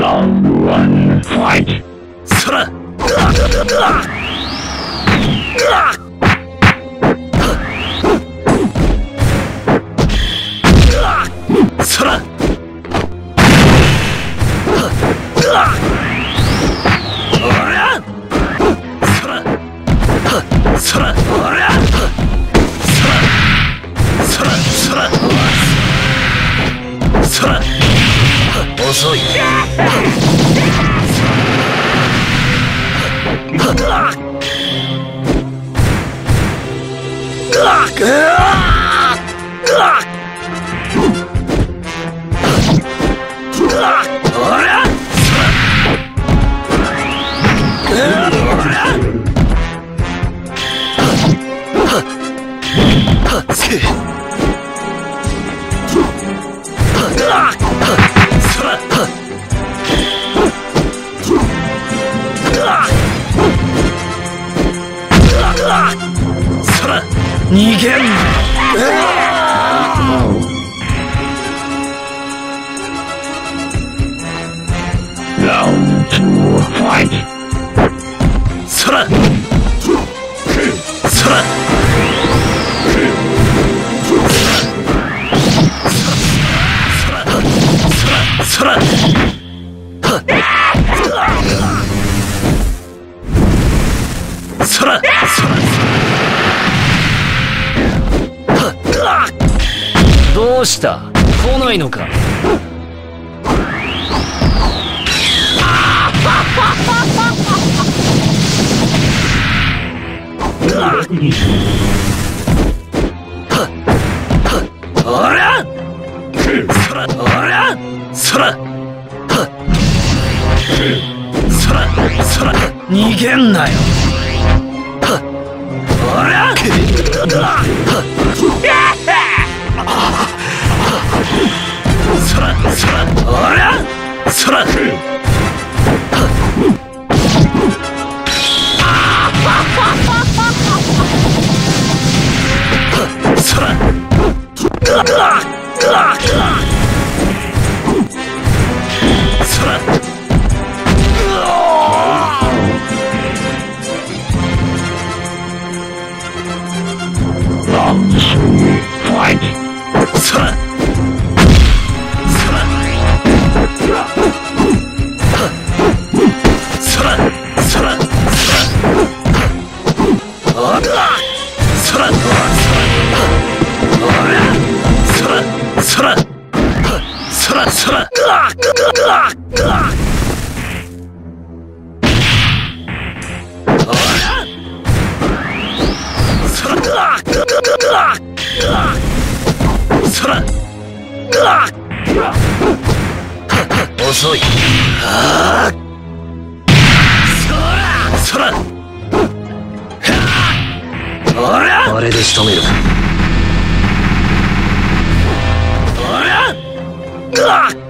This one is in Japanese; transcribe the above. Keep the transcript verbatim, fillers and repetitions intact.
Round one, fight. そら。そら。おら。そら。そら。おら。そら。そら。そら。遅い。逃げんな。 Round two, fight. そら。そら。そら。そら。どうした？来ないのか？おら！そら！おら！そら！そら！そら！逃げんなよ！おら！そら！そら！おら！そら！そら！そら！ Round three, fight. そら！そら！そら！そら！おら！そら！おら！そら！そら！そら！そら！そら。遅い。そら。おら。あれで仕留める。おら。